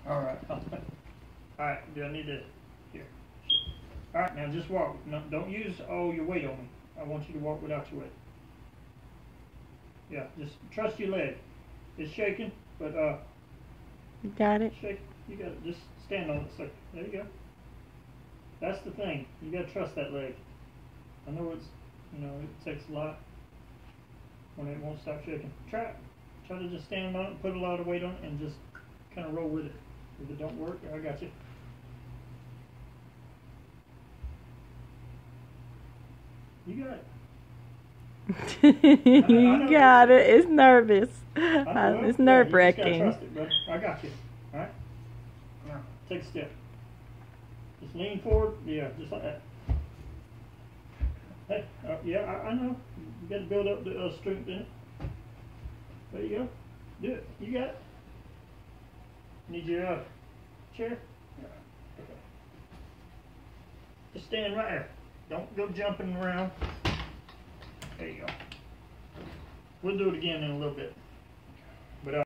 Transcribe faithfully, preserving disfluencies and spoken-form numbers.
All right. All right. Do I need to? Here. All right. Now just walk. No, don't use all your weight on me. I want you to walk without your weight. Yeah. Just trust your leg. It's shaking, but uh. You got it. Shake. You got it. Just stand on it. So there you go. That's the thing. You got to trust that leg. I know it's, you know, it takes a lot when it won't stop shaking. Try, try to just stand on it, put a lot of weight on it, and just kind of roll with it. If it don't work, I got you. You got it. You I, I know got it. It's nervous. I know, It's yeah, nerve you just gotta wracking. trust it, brother. I got you. All right. Now take a step. Just lean forward. Yeah, just like that. Hey, uh, yeah, I, I know. You got to build up the uh, strength in it. There you go. Do it. You got it. Need your uh, chair? Yeah. Okay. Just stand right there. Don't go jumping around. There you go. We'll do it again in a little bit.